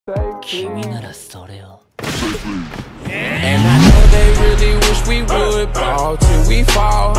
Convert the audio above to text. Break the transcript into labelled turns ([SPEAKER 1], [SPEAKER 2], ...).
[SPEAKER 1] 君ならそれを
[SPEAKER 2] And I know they really wish we would ball till we fall.